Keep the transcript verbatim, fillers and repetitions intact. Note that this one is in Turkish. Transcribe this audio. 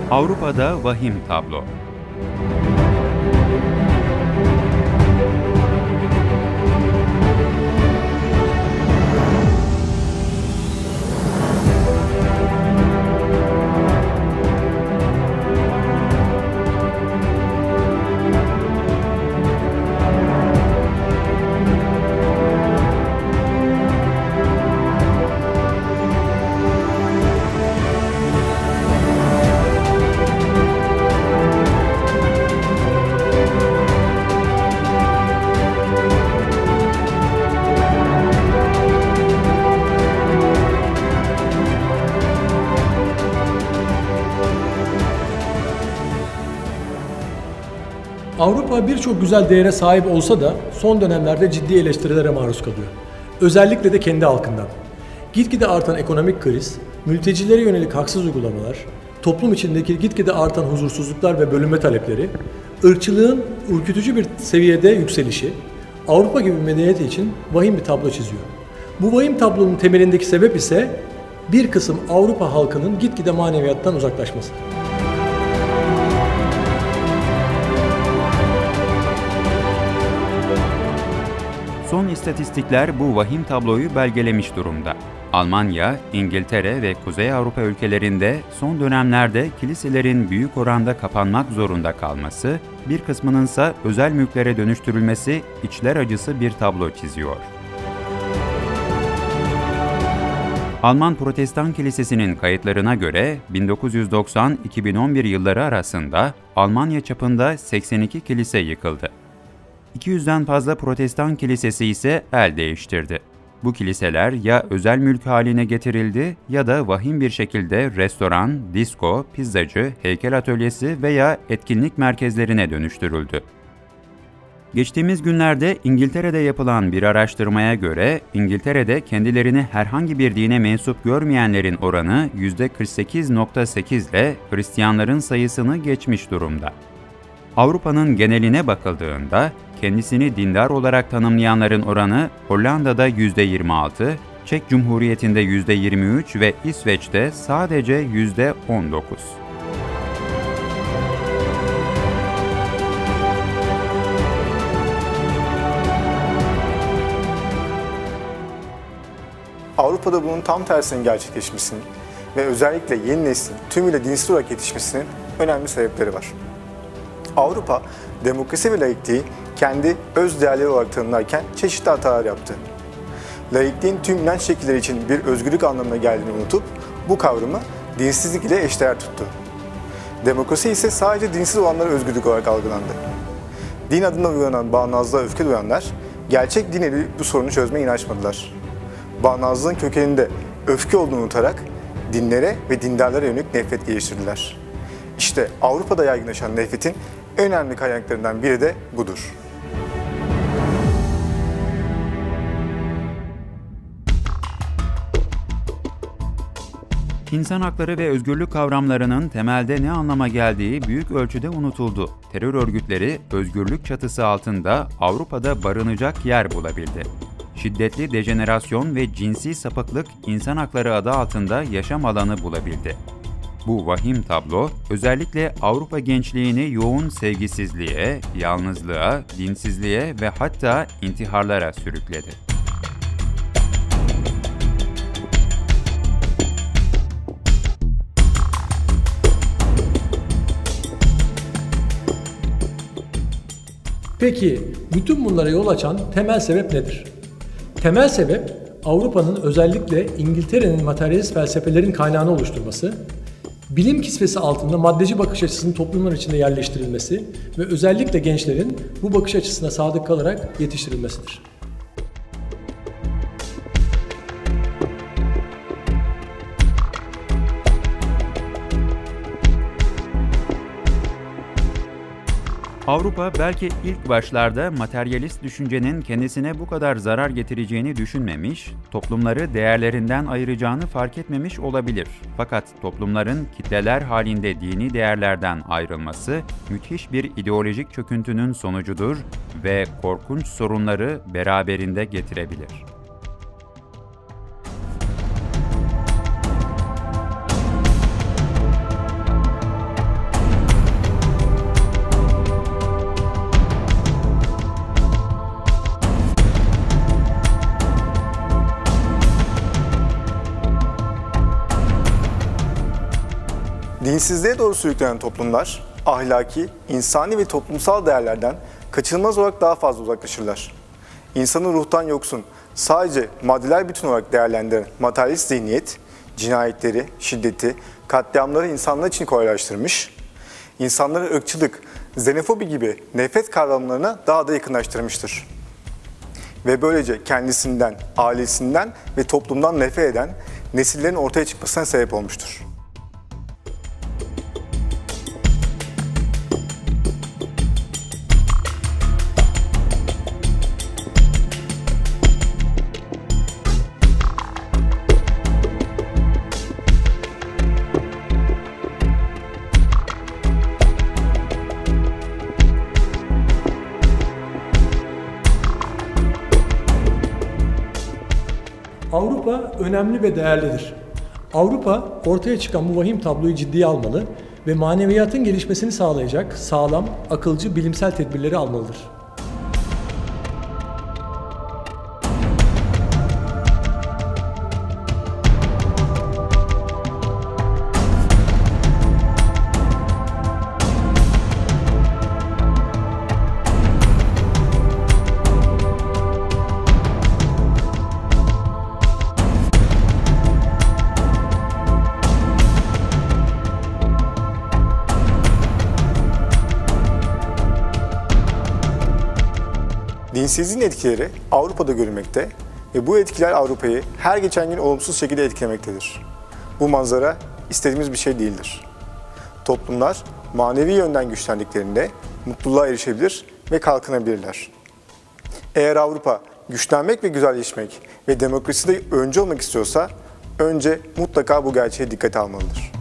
Avrupa'da vahim tablo. Avrupa birçok güzel değere sahip olsa da son dönemlerde ciddi eleştirilere maruz kalıyor. Özellikle de kendi halkından. Gitgide artan ekonomik kriz, mültecilere yönelik haksız uygulamalar, toplum içindeki gitgide artan huzursuzluklar ve bölünme talepleri, ırkçılığın ürkütücü bir seviyede yükselişi, Avrupa gibi bir medeniyet için vahim bir tablo çiziyor. Bu vahim tablonun temelindeki sebep ise bir kısım Avrupa halkının gitgide maneviyattan uzaklaşması. Son istatistikler bu vahim tabloyu belgelemiş durumda. Almanya, İngiltere ve Kuzey Avrupa ülkelerinde son dönemlerde kiliselerin büyük oranda kapanmak zorunda kalması, bir kısmınınsa özel mülklere dönüştürülmesi içler acısı bir tablo çiziyor. Alman Protestan Kilisesi'nin kayıtlarına göre bin dokuz yüz doksan - iki bin on bir yılları arasında Almanya çapında seksen iki kilise yıkıldı. iki yüzden fazla Protestan kilisesi ise el değiştirdi. Bu kiliseler ya özel mülk haline getirildi ya da vahim bir şekilde restoran, disko, pizzacı, heykel atölyesi veya etkinlik merkezlerine dönüştürüldü. Geçtiğimiz günlerde İngiltere'de yapılan bir araştırmaya göre, İngiltere'de kendilerini herhangi bir dine mensup görmeyenlerin oranı yüzde kırk sekiz virgül sekiz ile Hristiyanların sayısını geçmiş durumda. Avrupa'nın geneline bakıldığında, kendisini dindar olarak tanımlayanların oranı Hollanda'da yüzde yirmi altı, Çek Cumhuriyeti'nde yüzde yirmi üç ve İsveç'te sadece yüzde on dokuz. Avrupa'da bunun tam tersinin gerçekleşmesinin ve özellikle yeni neslin tümüyle dinsiz olarak yetişmesinin önemli sebepleri var. Avrupa, demokrasi ve laikliği kendi öz değerleri olarak tanımlarken çeşitli hatalar yaptı. Laikliğin tüm inanç şekilleri için bir özgürlük anlamına geldiğini unutup bu kavramı dinsizlik ile eşdeğer tuttu. Demokrasi ise sadece dinsiz olanlara özgürlük olarak algılandı. Din adına uygulanan bağnazlığa öfke duyanlar, gerçek din eli bu sorunu çözmeye inançmadılar. Bağnazlığın kökeninde öfke olduğunu unutarak dinlere ve dindarlara yönelik nefret geliştirdiler. İşte Avrupa'da yaygınlaşan nefretin önemli kaynaklarından biri de budur. İnsan hakları ve özgürlük kavramlarının temelde ne anlama geldiği büyük ölçüde unutuldu. Terör örgütleri özgürlük çatısı altında Avrupa'da barınacak yer bulabildi. Şiddetli dejenerasyon ve cinsi sapıklık insan hakları adı altında yaşam alanı bulabildi. Bu vahim tablo, özellikle Avrupa gençliğini yoğun sevgisizliğe, yalnızlığa, dinsizliğe ve hatta intiharlara sürükledi. Peki, bütün bunlara yol açan temel sebep nedir? Temel sebep, Avrupa'nın özellikle İngiltere'nin materyalist felsefelerin kaynağını oluşturması, bilim kisvesi altında maddeci bakış açısının toplumlar içinde yerleştirilmesi ve özellikle gençlerin bu bakış açısına sadık kalarak yetiştirilmesidir. Avrupa belki ilk başlarda materyalist düşüncenin kendisine bu kadar zarar getireceğini düşünmemiş, toplumları değerlerinden ayıracağını fark etmemiş olabilir. Fakat toplumların kitleler halinde dini değerlerden ayrılması müthiş bir ideolojik çöküntünün sonucudur ve korkunç sorunları beraberinde getirebilir. Dinsizliğe doğru sürüklenen toplumlar, ahlaki, insani ve toplumsal değerlerden kaçınılmaz olarak daha fazla uzaklaşırlar. İnsanı ruhtan yoksun, sadece maddeler bütün olarak değerlendiren materyalist zihniyet, cinayetleri, şiddeti, katliamları insanlar için kolaylaştırmış, insanları ırkçılık, xenofobi gibi nefret kavramlarına daha da yakınlaştırmıştır. Ve böylece kendisinden, ailesinden ve toplumdan nefret eden nesillerin ortaya çıkmasına sebep olmuştur. Avrupa önemli ve değerlidir. Avrupa ortaya çıkan bu vahim tabloyu ciddiye almalı ve maneviyatın gelişmesini sağlayacak sağlam, akılcı bilimsel tedbirleri almalıdır. Dinsizliğin etkileri Avrupa'da görülmekte ve bu etkiler Avrupa'yı her geçen gün olumsuz şekilde etkilemektedir. Bu manzara istediğimiz bir şey değildir. Toplumlar manevi yönden güçlendiklerinde mutluluğa erişebilir ve kalkınabilirler. Eğer Avrupa güçlenmek ve güzelleşmek ve demokraside öncü olmak istiyorsa önce mutlaka bu gerçeğe dikkate almalıdır.